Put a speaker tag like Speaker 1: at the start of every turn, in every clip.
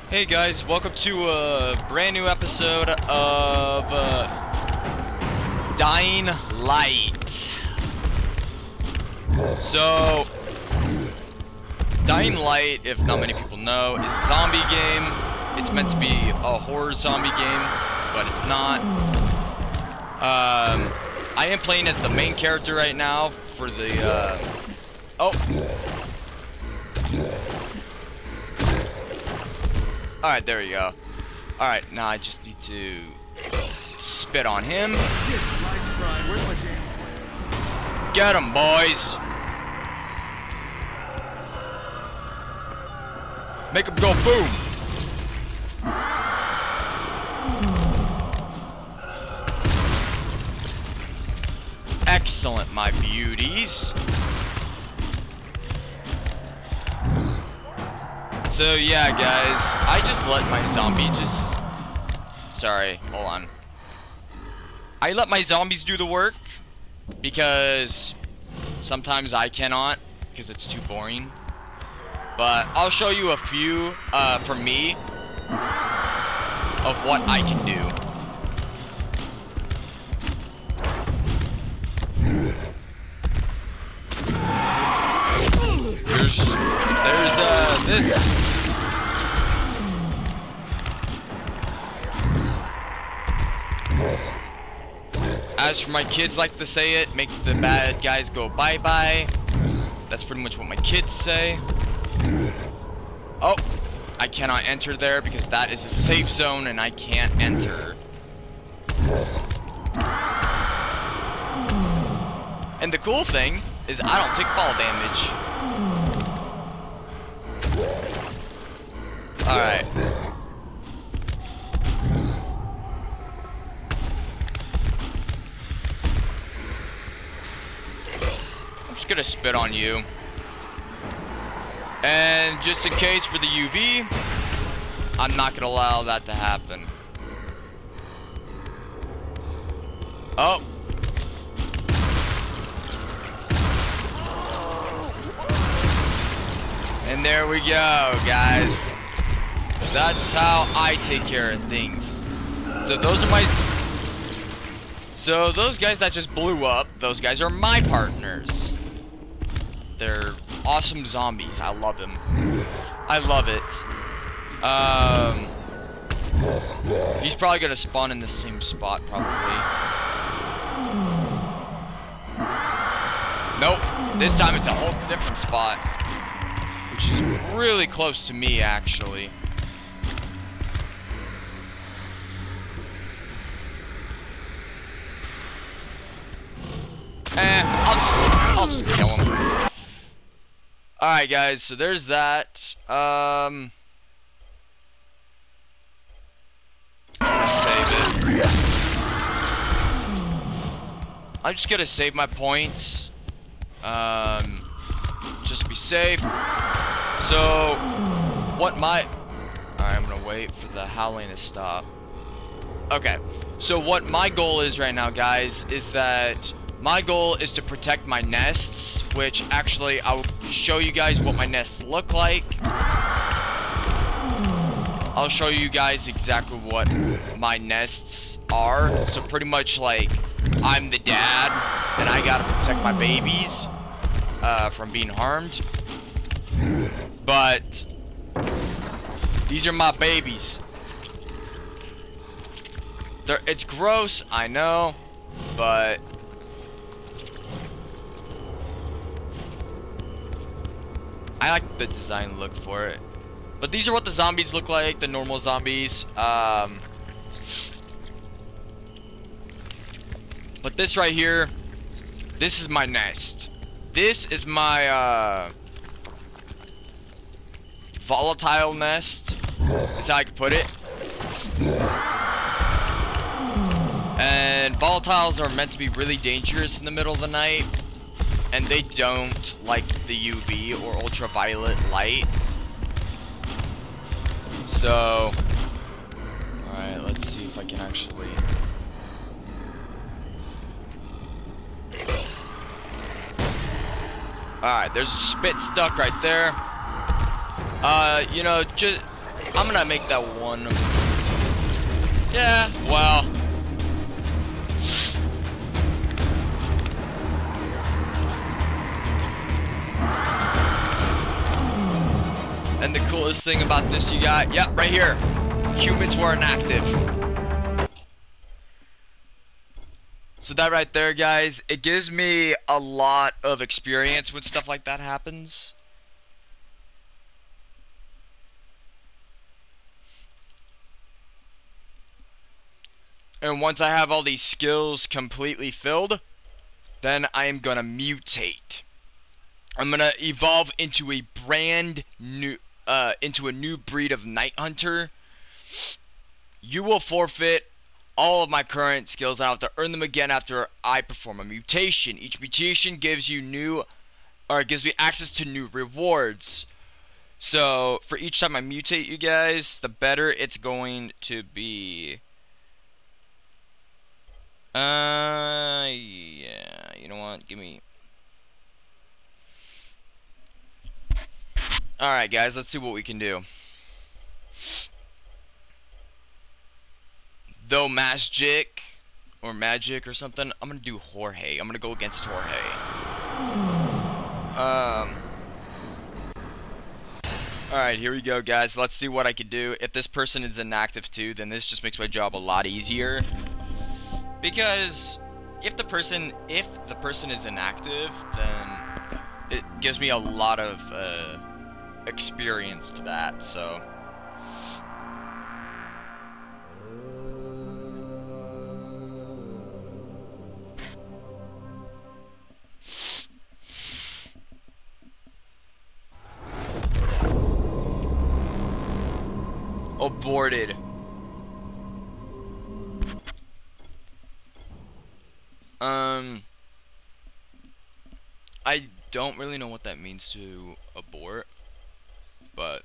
Speaker 1: Hey guys, welcome to a brand new episode of Dying Light. So, Dying Light, if not many people know, is a zombie game. It's meant to be a horror zombie game, but it's not. I am playing as the main character right now for the, Alright, there we go. Alright, now I just need to spit on him. Get him, boys! Make him go boom! Excellent, my beauties. So yeah, guys, I just let my zombie Sorry, hold on. I let my zombies do the work because sometimes I cannot because it's too boring. But I'll show you a few for me of what I can do. There's this. As for my kids like to say it, make the bad guys go bye-bye. That's pretty much what my kids say. Oh, I cannot enter there because that is a safe zone and I can't enter. And the cool thing is I don't take fall damage. Alright. I'm just gonna spit on you. And just in case for the UV, I'm not gonna allow that to happen. Oh. And there we go, guys. That's how I take care of things. So those guys that just blew up, those guys are my partners. They're awesome zombies. I love them. I love it. He's probably gonna spawn in the same spot, probably. Nope. This time it's a whole different spot, which is really close to me, actually. I'll just kill him. Alright, guys, so there's that. Save it. I'm just gonna save my points. Just to be safe. So, Alright, I'm gonna wait for the howling to stop. Okay, so what my goal is right now, guys, is that my goal is to protect my nests, which actually I'll show you guys what my nests look like. I'll show you guys exactly what my nests are. So pretty much like I'm the dad and I gotta protect my babies from being harmed. But these are my babies. It's gross, I know, but I like the design look for it. But these are what the zombies look like, the normal zombies. But this right here, this is my nest. This is my volatile nest, is how I could put it. And volatiles are meant to be really dangerous in the middle of the night. And they don't like the UV or ultraviolet light. So, alright, let's see if I can actually... Alright, there's a spit stuck right there. You know, just I'm gonna make that one. Yeah, well. And the coolest thing about this you got, yep, right here. Humans were inactive. So that right there, guys, it gives me a lot of experience when stuff like that happens. And once I have all these skills completely filled, then I am gonna mutate. I'm gonna evolve into a brand new, into a new breed of Night Hunter. You will forfeit all of my current skills. I have to earn them again after I perform a mutation. Each mutation gives you new, or gives me access to new rewards. So for each time I mutate, you guys, the better it's going to be. Yeah, you know what? Give me. Alright, guys, let's see what we can do. Though magic or something, I'm gonna do Jorge. I'm gonna go against Jorge. Alright, here we go, guys. Let's see what I can do. If this person is inactive too, then this just makes my job a lot easier. Because if the person is inactive, then it gives me a lot of experience for that, so. Aborted. I don't really know what that means to abort, but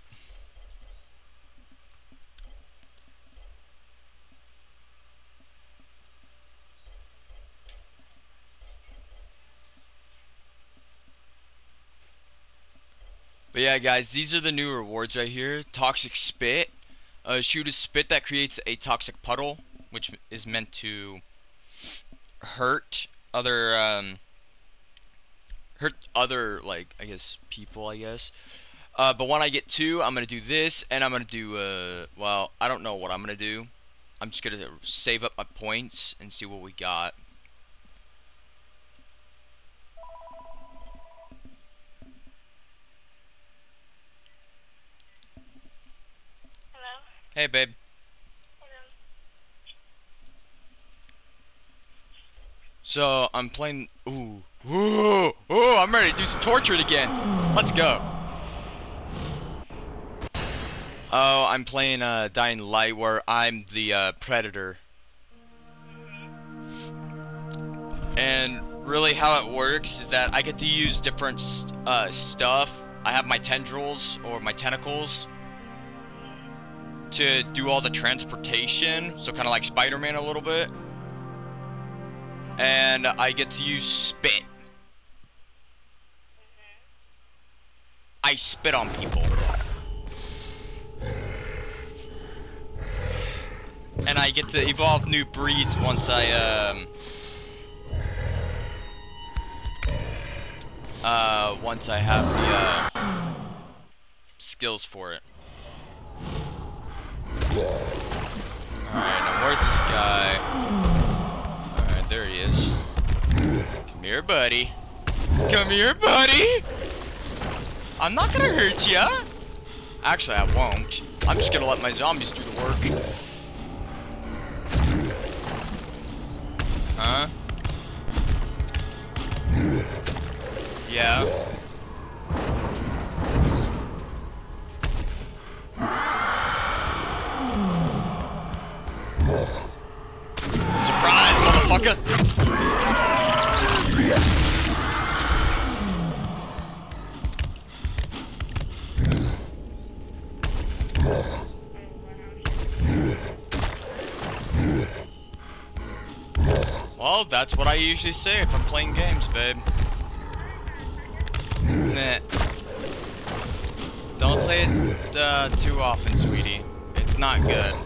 Speaker 1: yeah, guys, these are the new rewards right here. Toxic Spit. Shoot a spit that creates a toxic puddle, which is meant to hurt other like, I guess, people, I guess. But when I get 2, I'm gonna do this, and I'm gonna do well, I don't know what I'm gonna do. I'm just gonna save up my points and see what we got.
Speaker 2: Hello?
Speaker 1: Hey, babe.
Speaker 2: Hello.
Speaker 1: So I'm playing. Ooh, I'm ready to do some torture again. Let's go. Oh, I'm playing Dying Light, where I'm the predator. And really, how it works is that I get to use different stuff. I have my tendrils or my tentacles to do all the transportation, so kind of like Spider-Man a little bit. And I get to use spit. I spit on people. And I get to evolve new breeds once I have the skills for it. Alright, now where's this guy? Alright, there he is. Come here, buddy. Come here, buddy! I'm not gonna hurt ya! Actually, I won't. I'm just gonna let my zombies do the work. Huh? Yeah. Surprise, motherfucker! Well, that's what I usually say if I'm playing games, babe. Nah. Don't say it too often, sweetie. It's not good.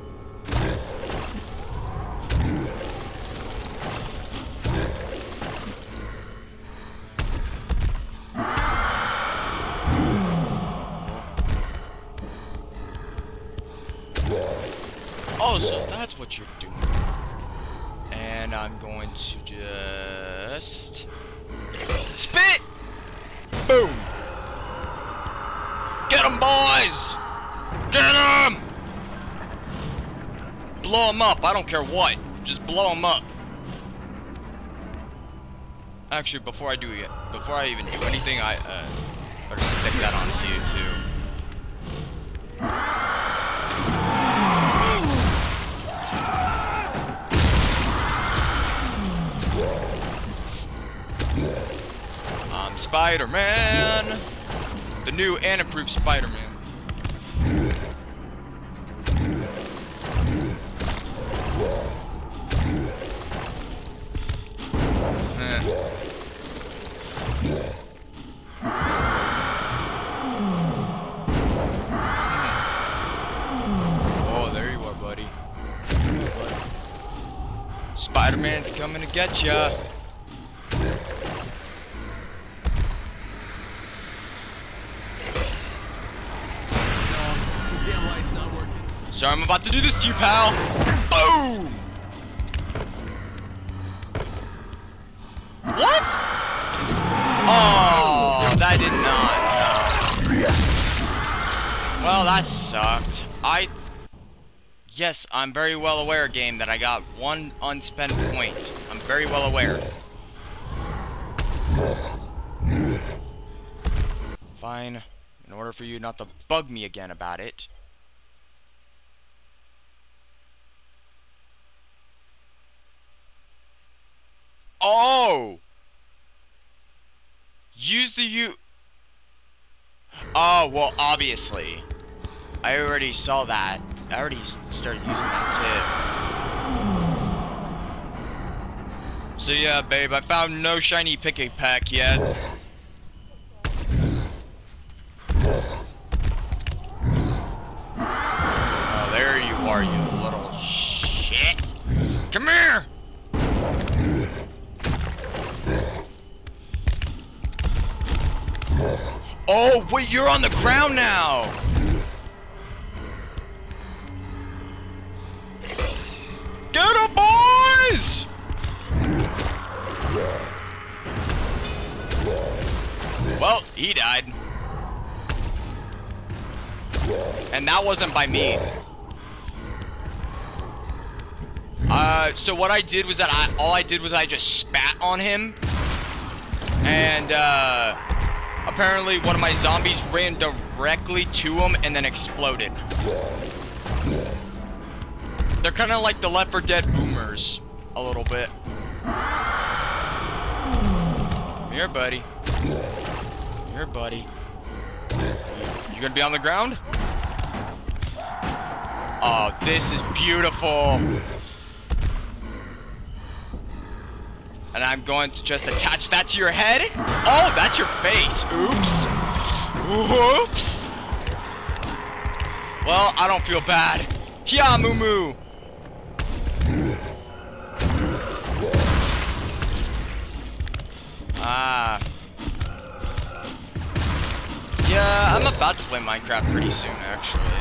Speaker 1: Oh, so that's what you're doing. And I'm going to just spit! Boom! Get 'em, boys! Get 'em! Blow 'em up, I don't care what. Just blow 'em up. Actually, before I even do anything, I better stick that onto you too. I'm Spider-Man, the new and improved Spider-Man. Oh, there you are, buddy. Spider-Man's coming to get ya. Sorry, I'm about to do this to you, pal. Boom! What? Oh, that did not. Well, that sucked. Yes, I'm very well aware, game, that I got one unspent point. I'm very well aware. Fine. In order for you not to bug me again about it. Oh! Use the Oh, well, obviously. I already saw that. I already started using that tip. So yeah, babe, I found no shiny picky pack yet. Oh, there you are, you little shit. Come here! Oh, wait, you're on the ground now! Get him, boys! Well, he died. And that wasn't by me. So what I did was that I just spat on him. And, apparently one of my zombies ran directly to him and then exploded. They're kind of like the Left 4 Dead boomers, a little bit. Come here, buddy. Come here, buddy. You gonna be on the ground? Oh, this is beautiful. And I'm going to just attach that to your head. Oh, that's your face. Oops. Whoops. Well, I don't feel bad. Yeah, moo moo. Ah. Yeah, I'm about to play Minecraft pretty soon, actually.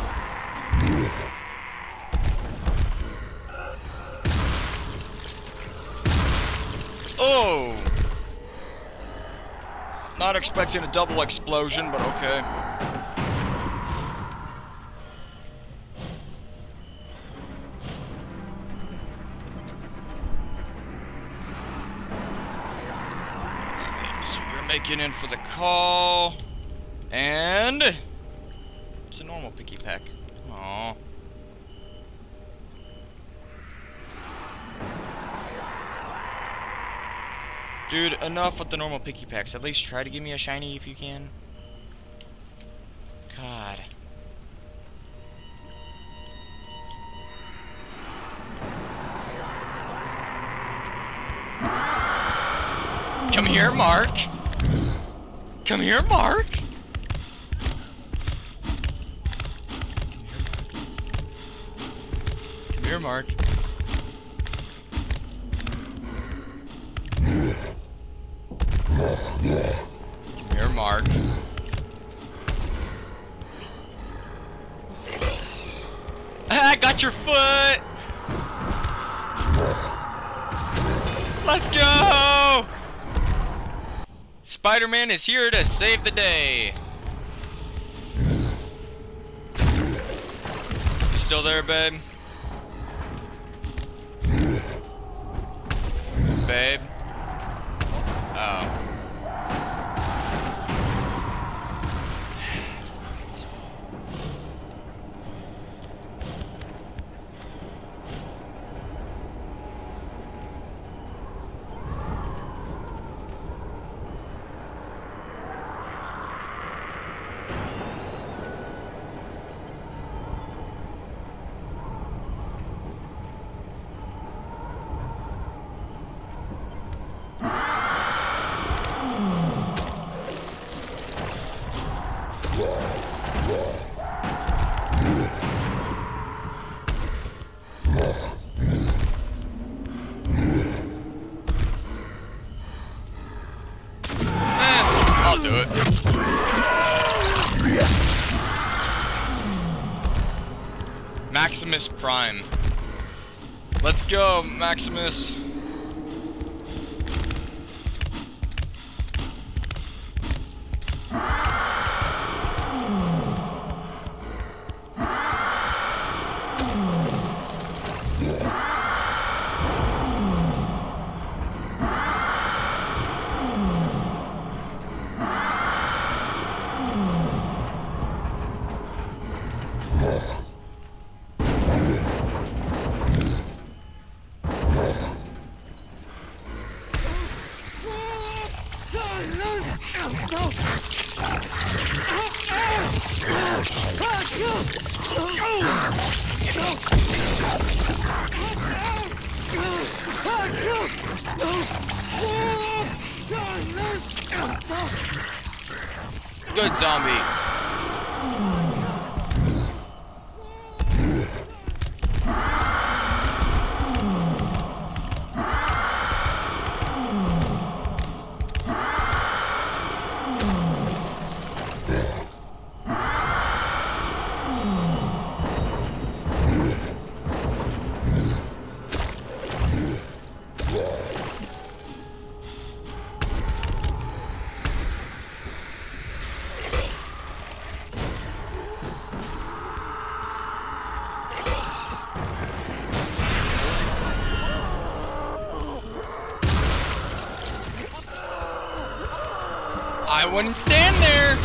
Speaker 1: Oh! Not expecting a double explosion, but okay. So you're making in for the call. And it's a normal picky pack. Aww. Dude, enough with the normal picky packs. At least try to give me a shiny if you can. God. Come here, Mark. Come here, Mark. Here, Mark. Here, Mark. I got your foot! Let's go! Spider-Man is here to save the day. You still there, babe? Babe? Oh. I'll do it. Maximus Prime. Let's go, Maximus. Good zombie. I wouldn't stand there.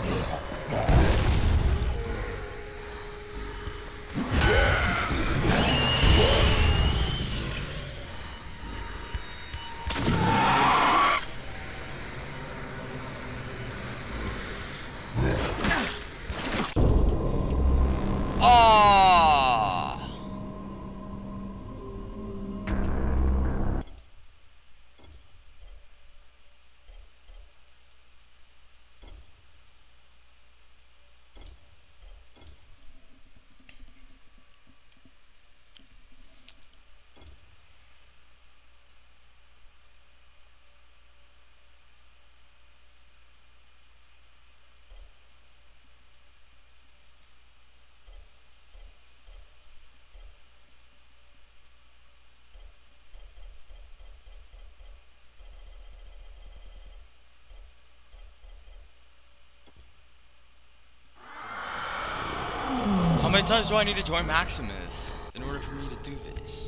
Speaker 1: How many times do I need to join Maximus in order for me to do this?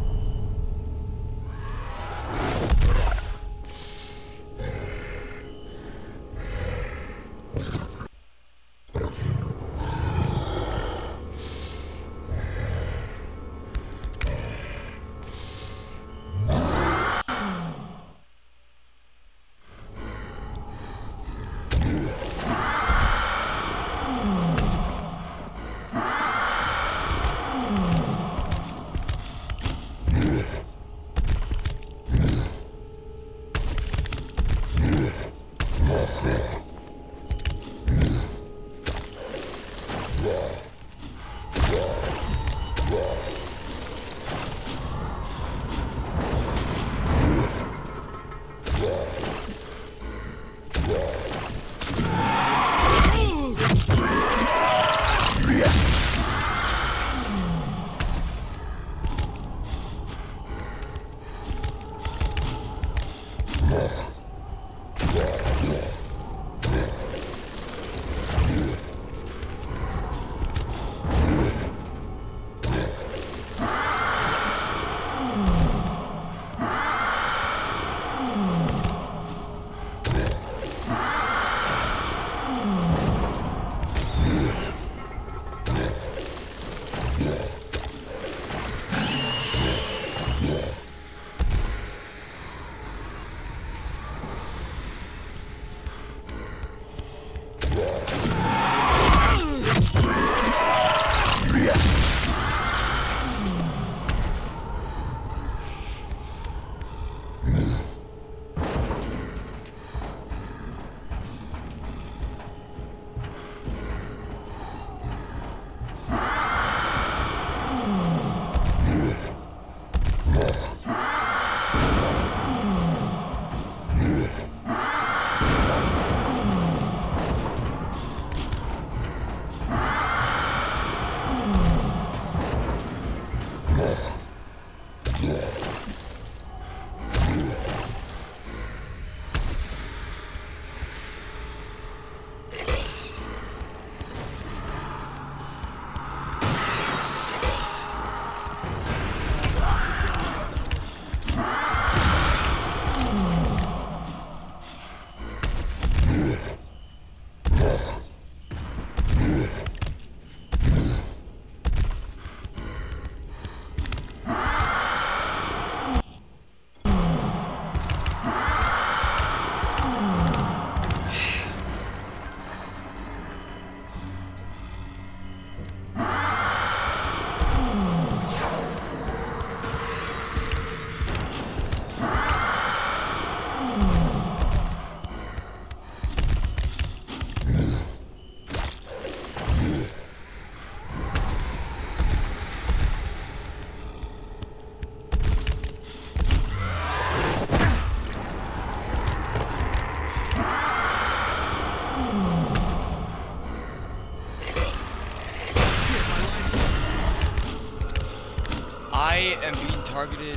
Speaker 1: I am being targeted.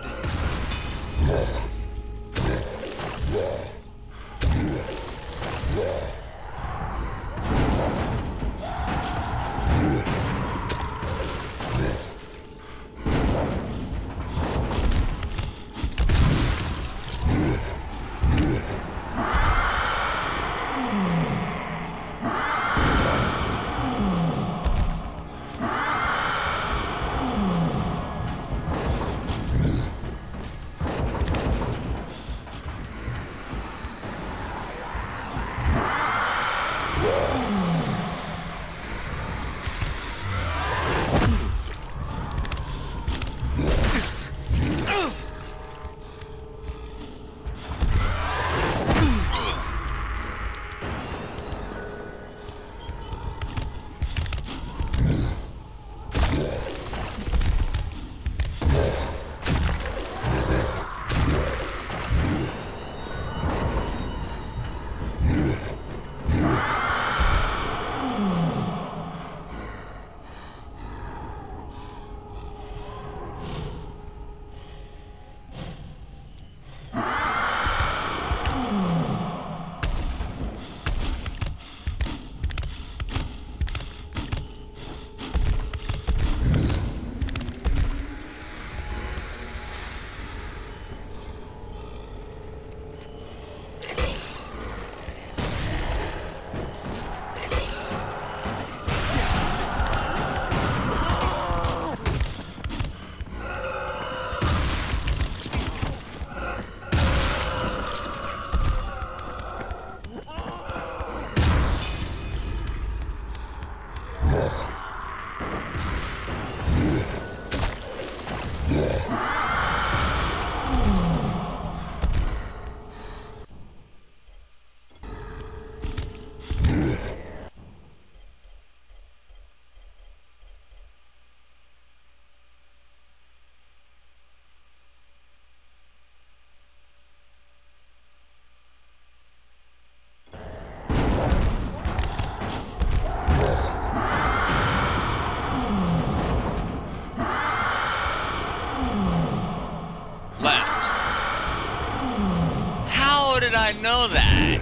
Speaker 1: I know that.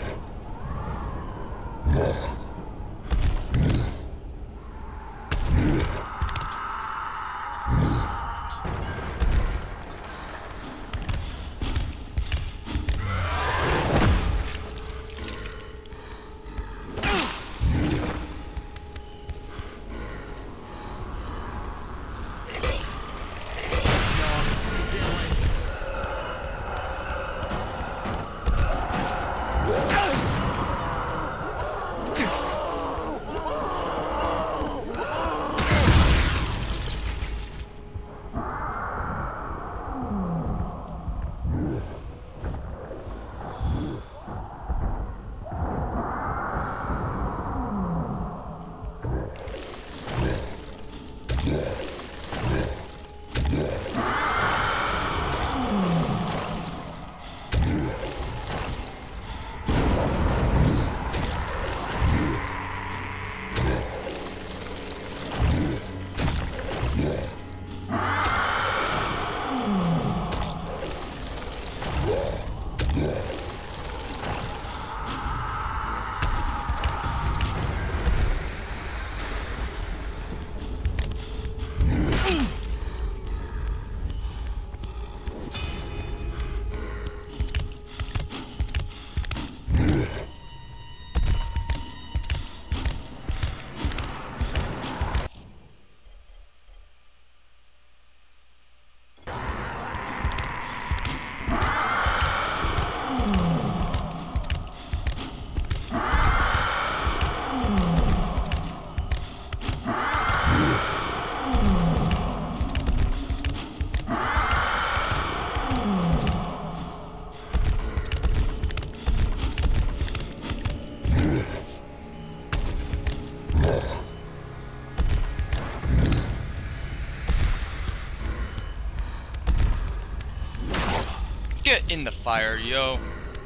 Speaker 1: Get in the fire, yo.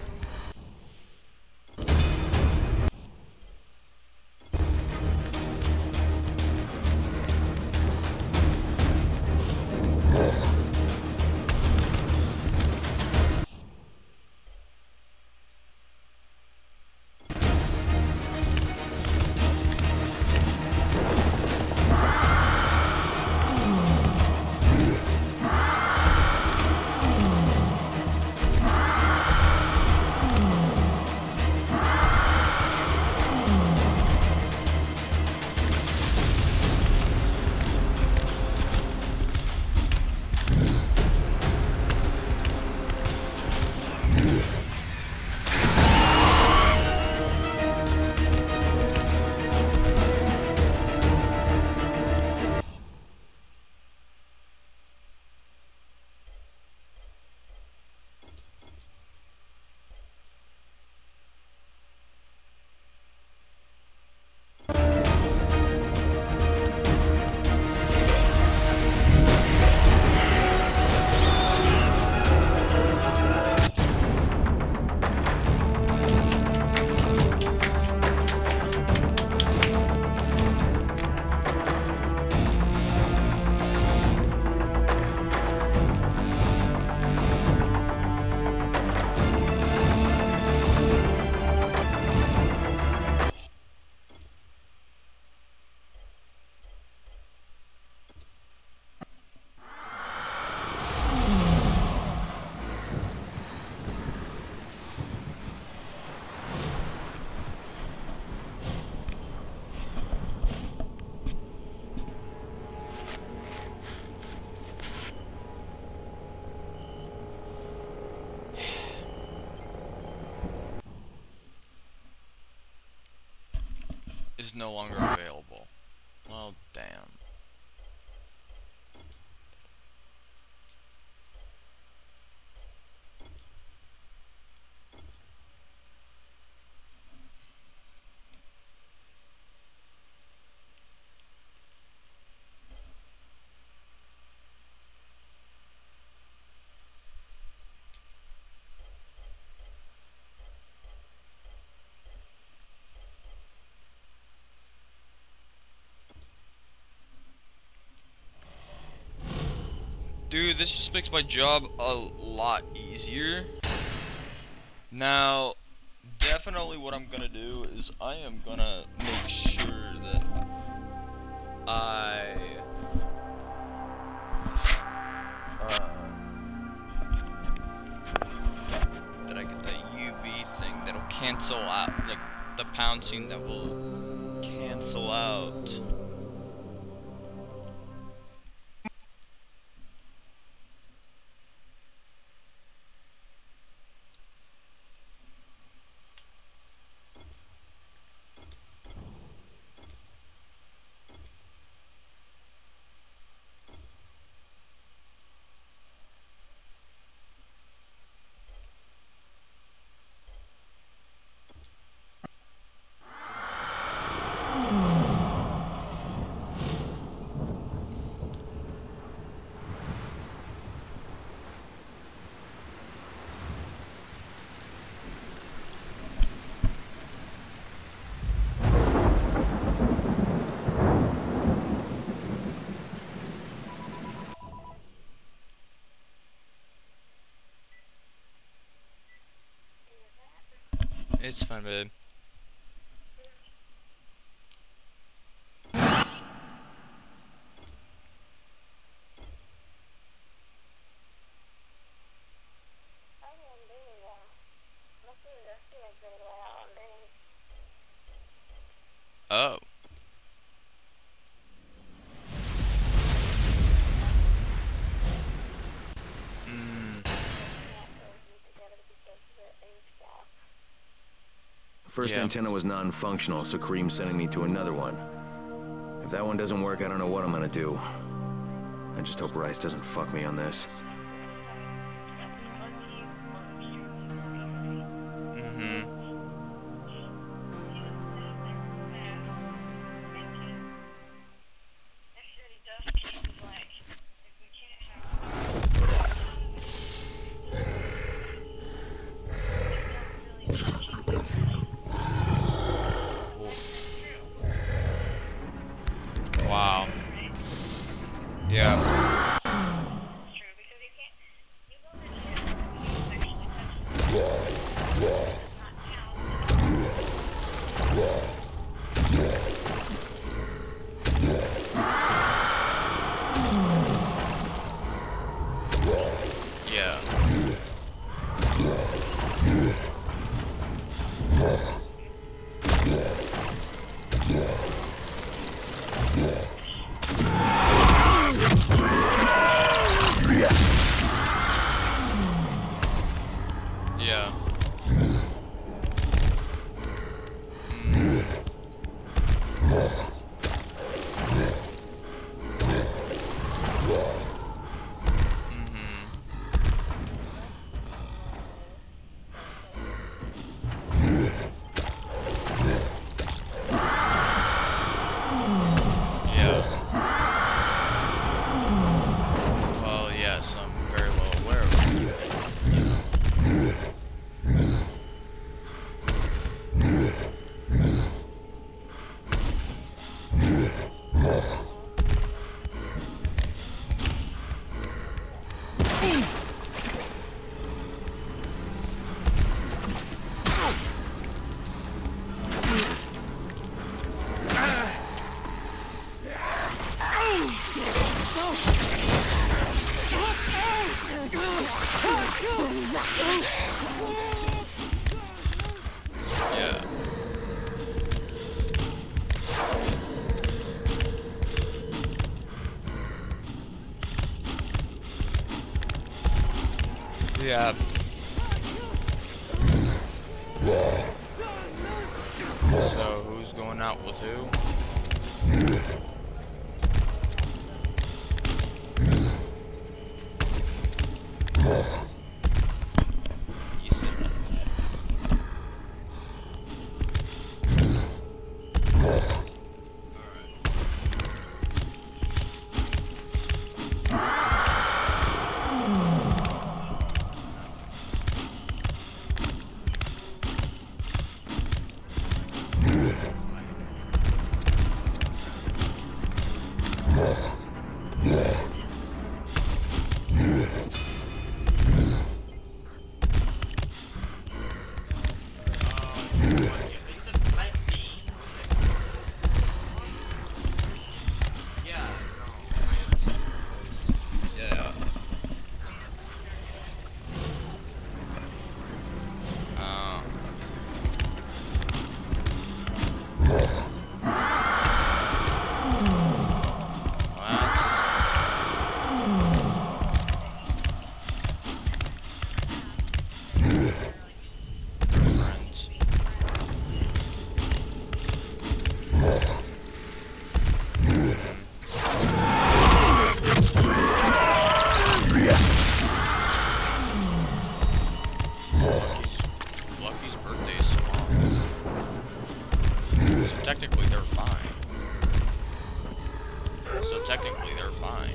Speaker 1: Is no longer available. Well, damn. Dude, this just makes my job a lot easier. Now, definitely what I'm gonna do is I am gonna make sure that I get the UV thing that'll cancel out, like the pouncing that will cancel out. It's fine, babe. Oh.
Speaker 3: First
Speaker 1: Yeah.
Speaker 3: antenna was non-functional, so Kareem's sending me to another one. If that one doesn't work, I don't know what I'm gonna do. I just hope Rice doesn't fuck me on this.
Speaker 1: Wow. Yeah. Yeah. Yeah. Yeah. Well, yes, I'm very well aware of it. Yeah. Yeah. So, who's going out with who? You said fine. So technically they're fine.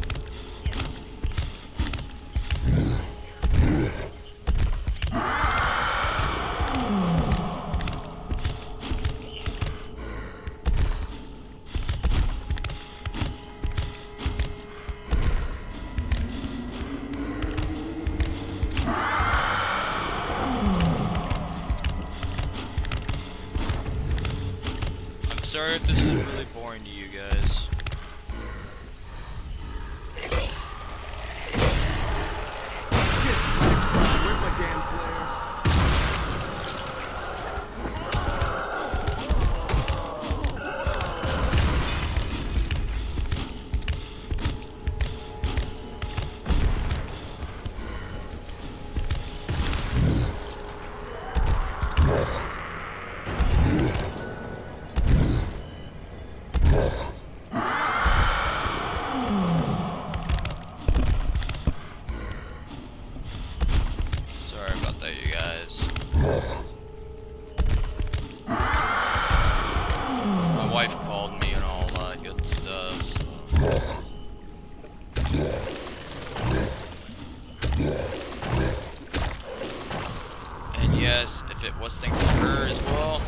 Speaker 1: Sorry if this is really boring to you guys.
Speaker 3: Shit, where's my damn flares?
Speaker 1: Sorry about that, you guys. My wife called me and all that good stuff, so. And yes, if it was thanks to her as well.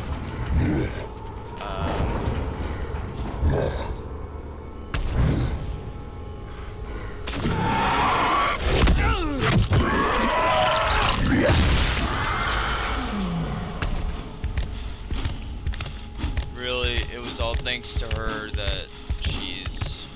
Speaker 1: Really, it was all thanks to her that she's...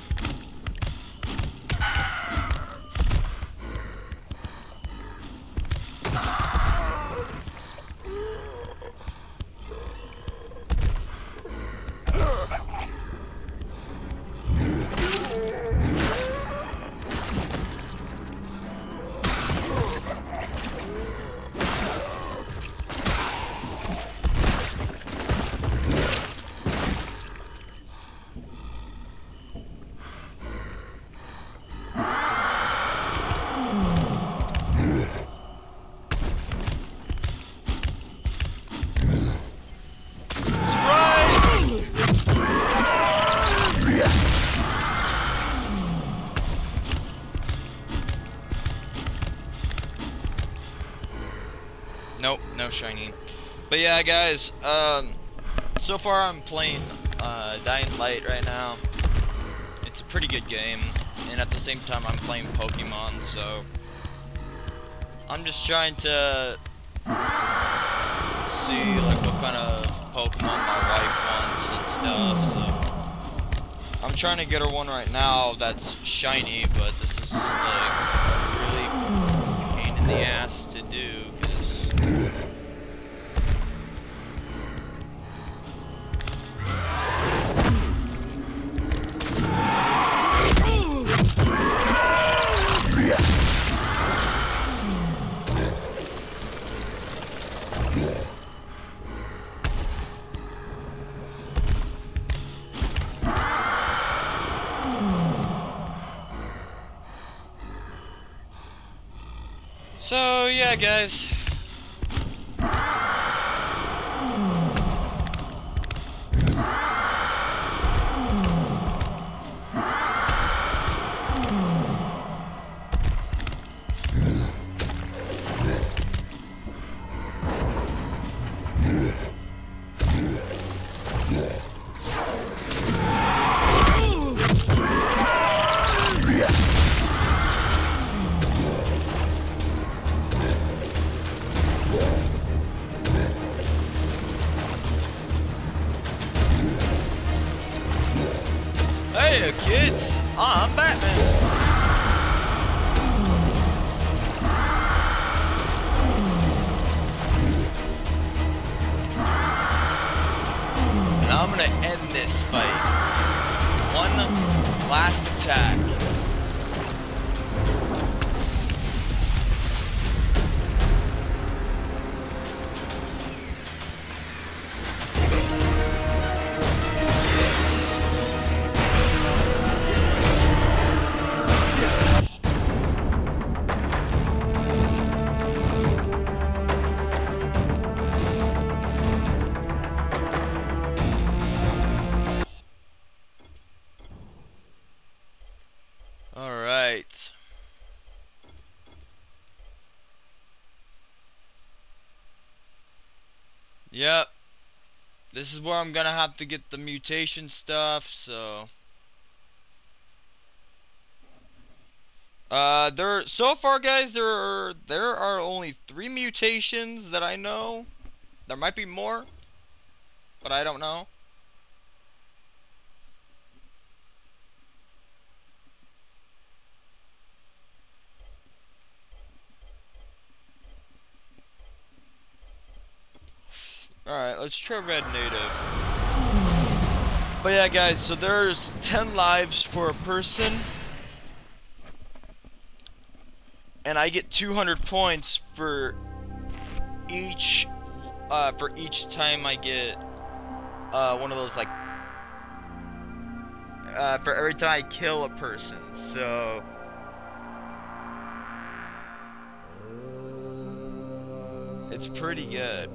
Speaker 1: Nope, no shiny. But yeah, guys, so far I'm playing Dying Light right now. It's a pretty good game, and at the same time I'm playing Pokemon, so I'm just trying to see like what kind of Pokemon my wife wants and stuff, so I'm trying to get her one right now that's shiny, but this is like a really pain in the ass to do, because so yeah, guys. Hey kids, I'm Batman. And I'm gonna end this fight. One last attack. Yep. This is where I'm gonna have to get the mutation stuff, so... so far, guys, there are only 3 mutations that I know. There might be more, but I don't know. Alright, let's try Red Native. But yeah, guys, so there's 10 lives for a person. And I get 200 points for each time I get one of those, like, for every time I kill a person. So it's pretty good.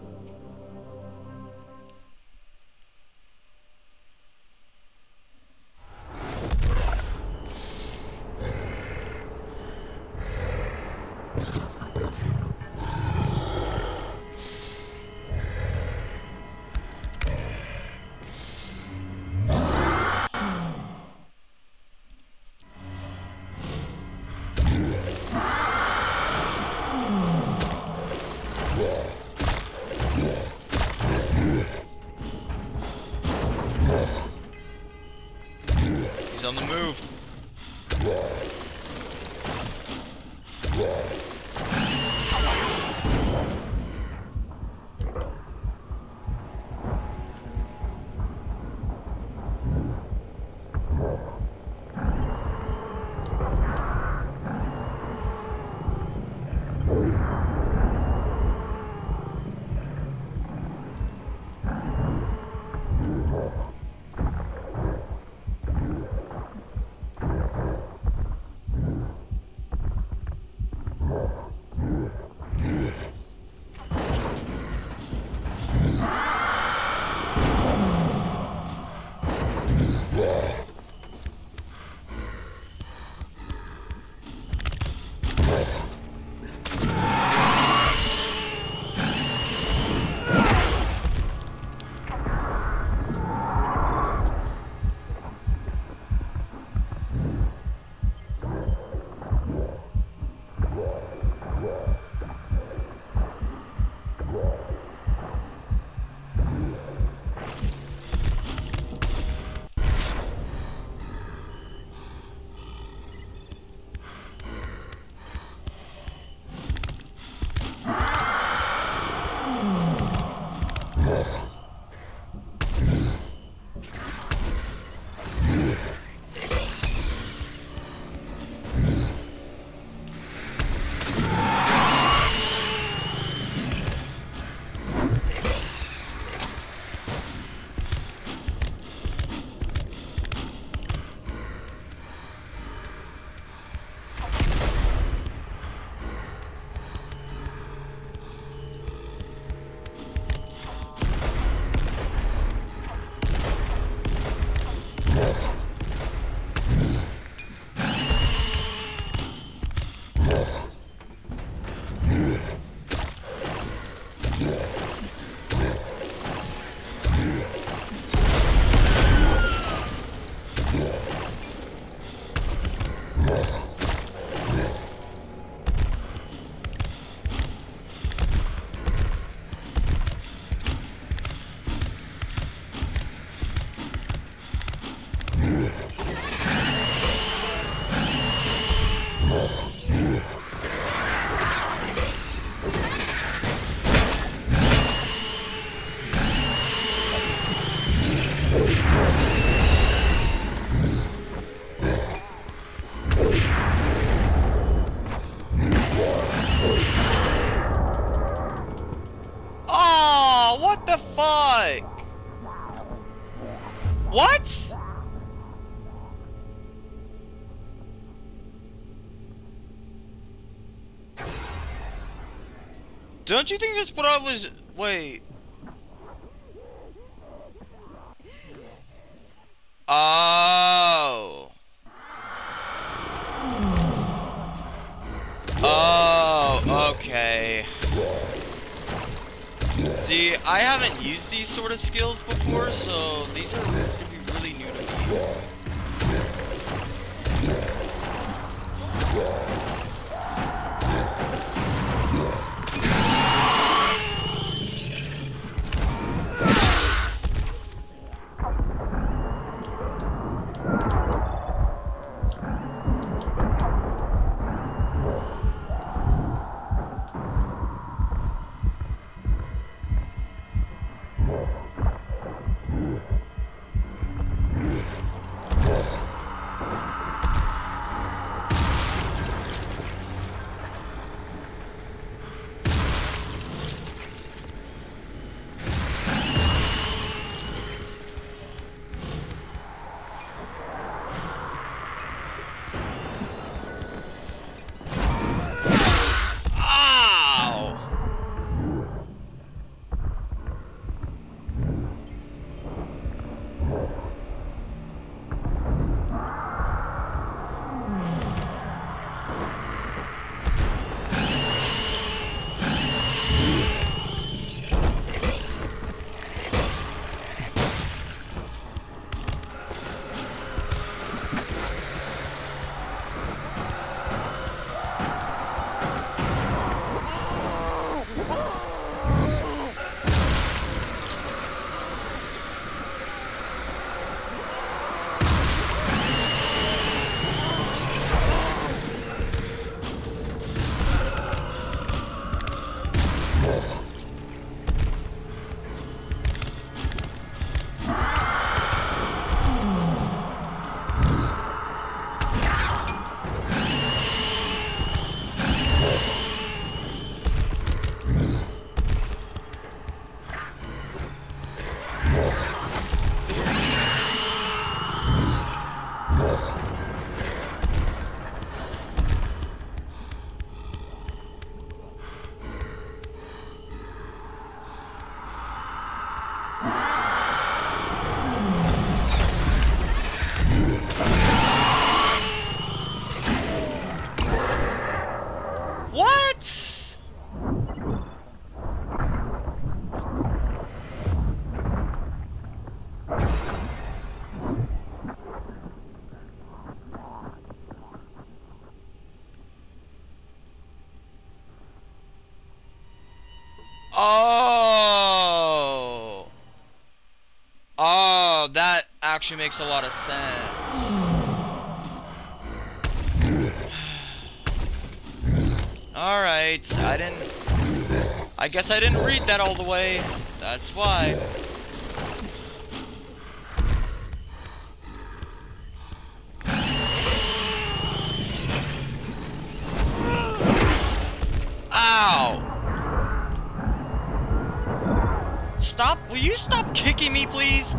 Speaker 1: He's on the move. What the fuck? What? Don't you think that's what I was... Wait. Oh. Oh, okay. See, I haven't used these sort of skills before, so these are going to be really new to me. Oh. Oh, that actually makes a lot of sense. Alright, I guess I didn't read that all the way. That's why. Ow! Stop! Will you stop kicking me, please?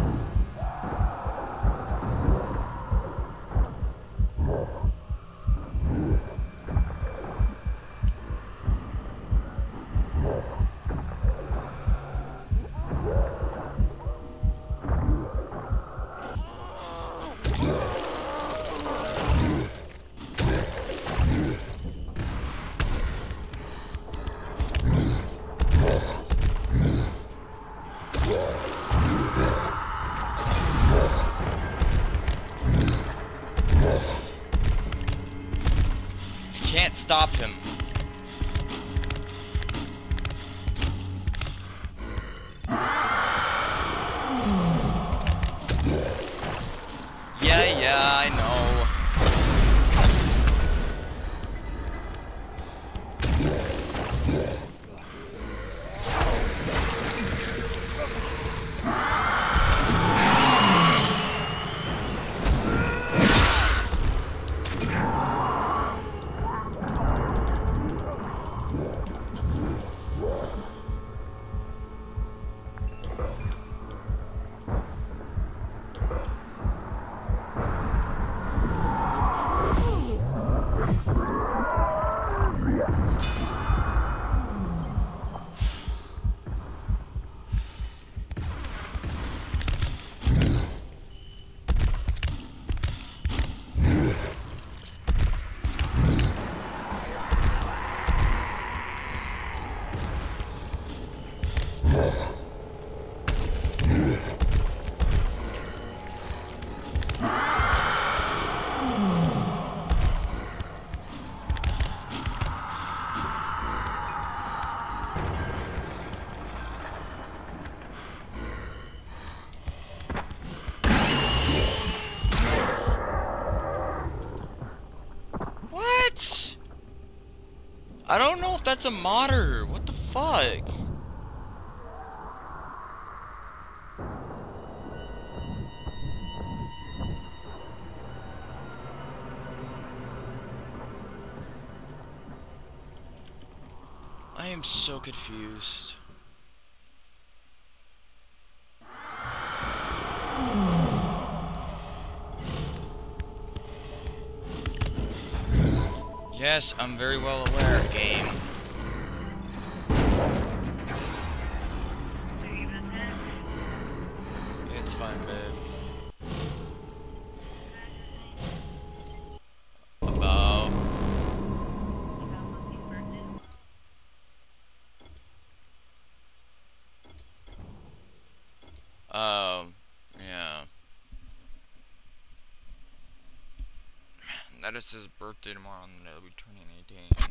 Speaker 1: Can't stop him. Yeah, I know. I don't know if that's a modder. What the fuck? I am so confused. Yes, I'm very well aware, game. It's fine, babe. About... yeah. That is his birthday tomorrow, and he'll be turning 18.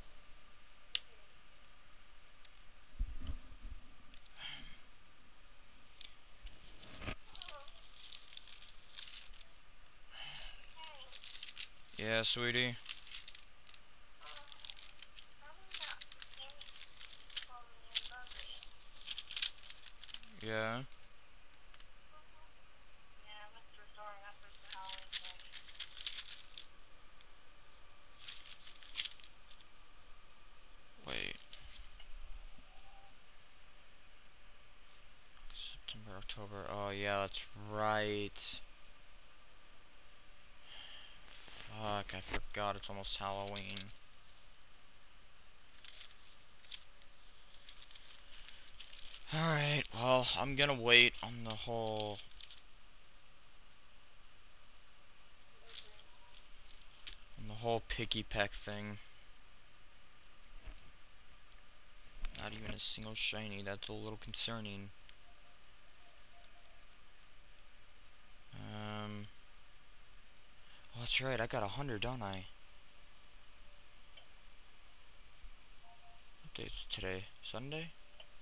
Speaker 1: Yeah, sweetie. Yeah. Wait. September, October. Oh, yeah, that's right. Fuck, I forgot it's almost Halloween. Alright, well, I'm gonna wait on the whole... picky peck thing. Not even a single shiny, that's a little concerning. Oh, that's right, I got 100, don't I? What day is today? Sunday?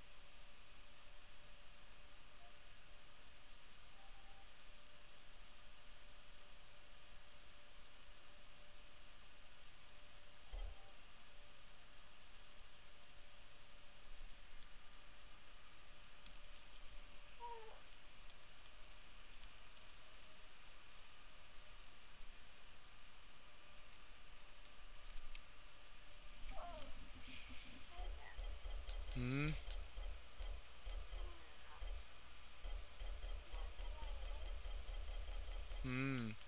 Speaker 1: Hmm? Hmm.